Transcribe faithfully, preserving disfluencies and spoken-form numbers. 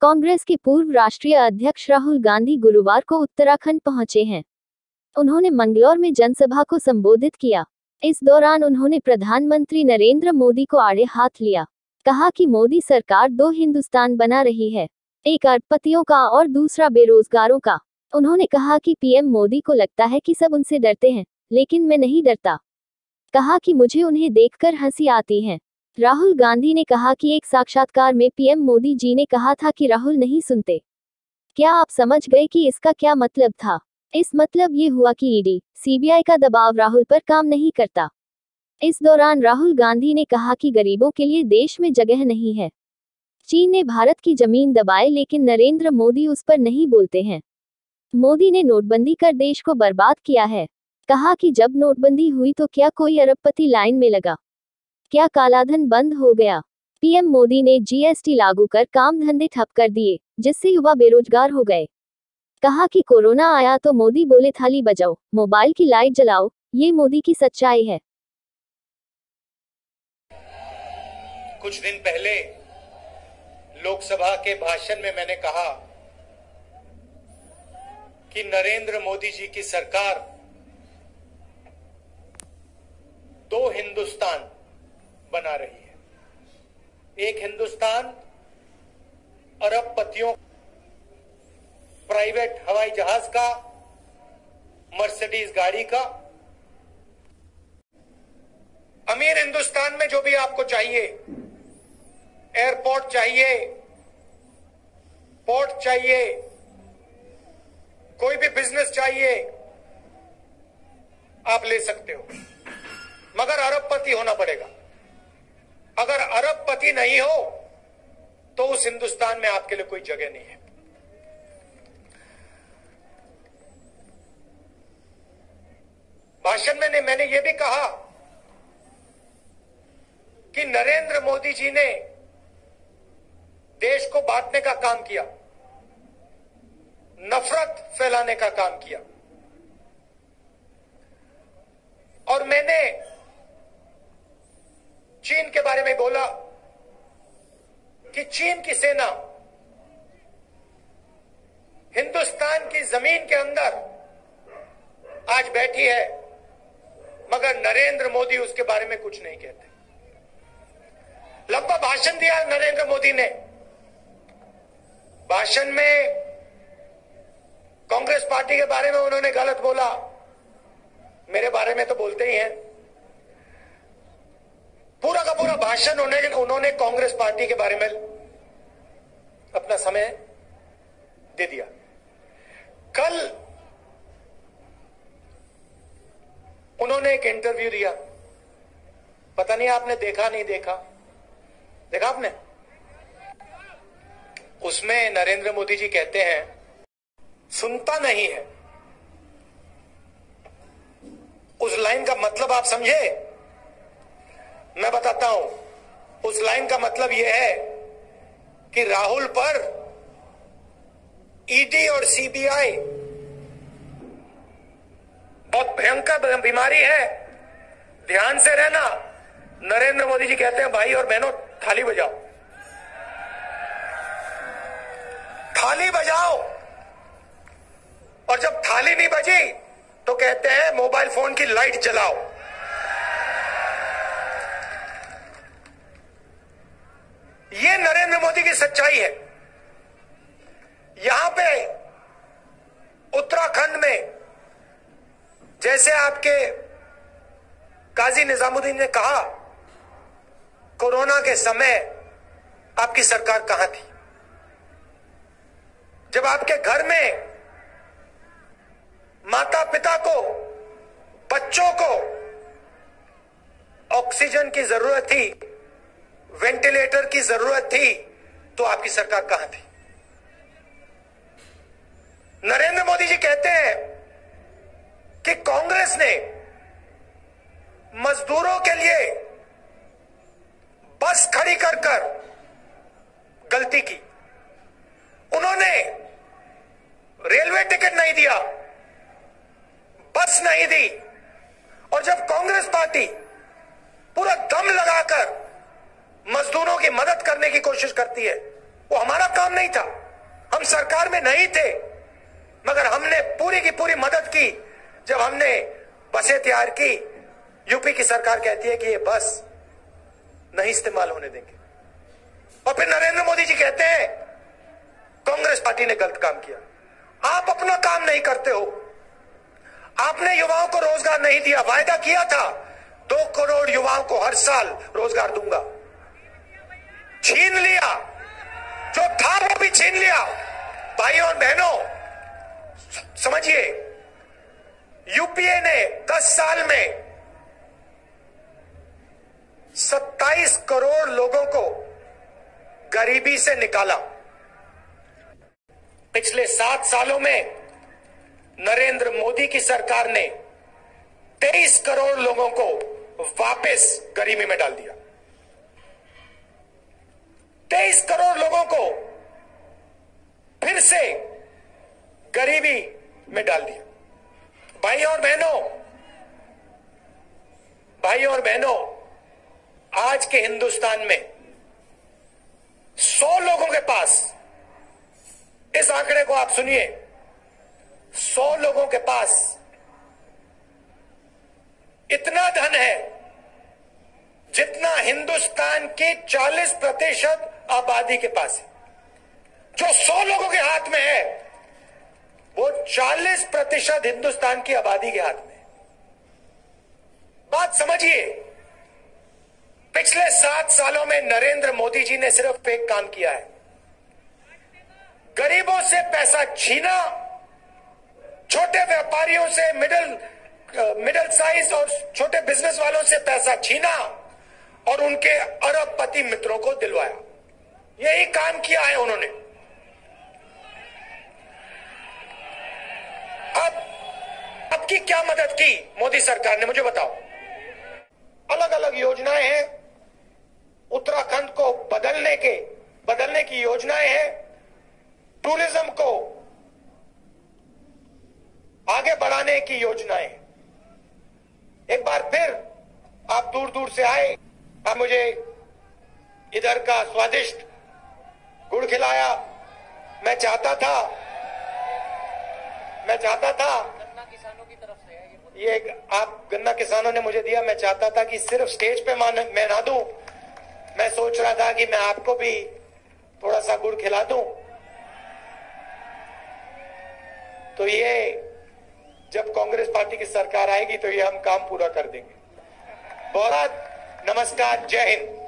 कांग्रेस के पूर्व राष्ट्रीय अध्यक्ष राहुल गांधी गुरुवार को उत्तराखंड पहुंचे हैं। उन्होंने मंगलौर में जनसभा को संबोधित किया। इस दौरान उन्होंने प्रधानमंत्री नरेंद्र मोदी को आड़े हाथ लिया। कहा कि मोदी सरकार दो हिंदुस्तान बना रही है, एक अरबपतियों का और दूसरा बेरोजगारों का। उन्होंने कहा कि पीएम मोदी को लगता है कि सब उनसे डरते हैं, लेकिन मैं नहीं डरता। कहा कि मुझे उन्हें देखकर हंसी आती है। राहुल गांधी ने कहा कि एक साक्षात्कार में पीएम मोदी जी ने कहा था कि राहुल नहीं सुनते। क्या आप समझ गए कि इसका क्या मतलब था? इस मतलब ये हुआ कि ईडी, सीबीआई का दबाव राहुल पर काम नहीं करता। इस दौरान राहुल गांधी ने कहा कि गरीबों के लिए देश में जगह नहीं है। चीन ने भारत की जमीन दबाए, लेकिन नरेंद्र मोदी उस पर नहीं बोलते हैं। मोदी ने नोटबंदी कर देश को बर्बाद किया है। कहा कि जब नोटबंदी हुई तो क्या कोई अरबपति लाइन में लगा? क्या कालाधन बंद हो गया? पीएम मोदी ने जीएसटी लागू कर काम धंधे ठप कर दिए, जिससे युवा बेरोजगार हो गए। कहा कि कोरोना आया तो मोदी बोले थाली बजाओ, मोबाइल की लाइट जलाओ। ये मोदी की सच्चाई है। कुछ दिन पहले लोकसभा के भाषण में मैंने कहा कि नरेंद्र मोदी जी की सरकार दो हिंदुस्तान बना रही है। एक हिंदुस्तान अरबपतियों, प्राइवेट हवाई जहाज का, मर्सिडीज गाड़ी का। अमीर हिंदुस्तान में जो भी आपको चाहिए, एयरपोर्ट चाहिए, पोर्ट चाहिए, कोई भी बिजनेस चाहिए, आप ले सकते हो, मगर अरबपति होना पड़ेगा। अगर अरबपति नहीं हो तो उस हिंदुस्तान में आपके लिए कोई जगह नहीं है। भाषण में मैंने यह भी कहा कि नरेंद्र मोदी जी ने देश को बांटने का काम किया, नफरत फैलाने का काम किया। और मैंने चीन के बारे में बोला कि चीन की सेना हिंदुस्तान की जमीन के अंदर आज बैठी है, मगर नरेंद्र मोदी उसके बारे में कुछ नहीं कहते। लंबा भाषण दिया नरेंद्र मोदी ने। भाषण में कांग्रेस पार्टी के बारे में उन्होंने गलत बोला, मेरे बारे में तो बोलते ही हैं। पूरा का पूरा भाषण उन्होंने उन्होंने कांग्रेस पार्टी के बारे में अपना समय दे दिया। कल उन्होंने एक इंटरव्यू दिया, पता नहीं आपने देखा नहीं देखा, देखा आपने? उसमें नरेंद्र मोदी जी कहते हैं सुनता नहीं है। उस लाइन का मतलब आप समझे? मैं बताता हूं। उस लाइन का मतलब यह है कि राहुल पर ईडी और सीबीआई बहुत भयंकर बीमारी है, ध्यान से रहना। नरेंद्र मोदी जी कहते हैं भाई और बहनों थाली बजाओ, थाली बजाओ। और जब थाली नहीं बजी तो कहते हैं मोबाइल फोन की लाइट जलाओ। ये नरेंद्र मोदी की सच्चाई है। यहां पे उत्तराखंड में जैसे आपके काजी निजामुद्दीन ने कहा, कोरोना के समय आपकी सरकार कहां थी? जब आपके घर में माता पिता को, बच्चों को ऑक्सीजन की जरूरत थी, वेंटिलेटर की जरूरत थी, तो आपकी सरकार कहां थी? नरेंद्र मोदी जी कहते हैं कि कांग्रेस ने मजदूरों के लिए बस खड़ी कर कर गलती की। उन्होंने रेलवे टिकट नहीं दिया, बस नहीं दी। और जब कांग्रेस पार्टी पूरा दम लगाकर मजदूरों की मदद करने की कोशिश करती है, वो हमारा काम नहीं था। हम सरकार में नहीं थे, मगर हमने पूरी की पूरी मदद की। जब हमने बसें तैयार की, यूपी की सरकार कहती है कि ये बस नहीं इस्तेमाल होने देंगे, और फिर नरेंद्र मोदी जी कहते हैं कांग्रेस पार्टी ने गलत काम किया। आप अपना काम नहीं करते हो। आपने युवाओं को रोजगार नहीं दिया। वायदा किया था दो करोड़ युवाओं को हर साल रोजगार दूंगा, छीन लिया। जो था वो भी छीन लिया। भाइयों और बहनों, समझिए, यूपीए ने दस साल में सत्ताईस करोड़ लोगों को गरीबी से निकाला। पिछले सात सालों में नरेंद्र मोदी की सरकार ने तेईस करोड़ लोगों को वापस गरीबी में डाल दिया। तेईस करोड़ लोगों को फिर से गरीबी में डाल दिया। भाइयों और बहनों, भाइयों और बहनों, आज के हिंदुस्तान में सौ लोगों के पास, इस आंकड़े को आप सुनिए, सौ लोगों के पास इतना धन है जितना हिंदुस्तान की चालीस प्रतिशत आबादी के पास है। जो सौ लोगों के हाथ में है वो चालीस प्रतिशत हिंदुस्तान की आबादी के हाथ में है। बात समझिए, पिछले सात सालों में नरेंद्र मोदी जी ने सिर्फ एक काम किया है, गरीबों से पैसा छीना, छोटे व्यापारियों से, मिडिल मिडिल साइज और छोटे बिजनेस वालों से पैसा छीना और उनके अरबपति मित्रों को दिलवाया। यही काम किया है उन्होंने। अब अब की क्या मदद की मोदी सरकार ने, मुझे बताओ। अलग अलग योजनाएं हैं, उत्तराखंड को बदलने के बदलने की योजनाएं हैं, टूरिज्म को आगे बढ़ाने की योजनाएं। एक बार फिर आप दूर दूर से आए, आप मुझे इधर का स्वादिष्ट गुड़ खिलाया। मैं चाहता था मैं चाहता था गन्ना किसानों की तरफ से है ये ये आप गन्ना किसानों ने मुझे दिया। मैं चाहता था कि सिर्फ स्टेज पे मैं ना दूं, मैं सोच रहा था कि मैं आपको भी थोड़ा सा गुड़ खिला दूं। तो ये जब कांग्रेस पार्टी की सरकार आएगी तो ये हम काम पूरा कर देंगे। बहुत नमस्कार, जय हिंद।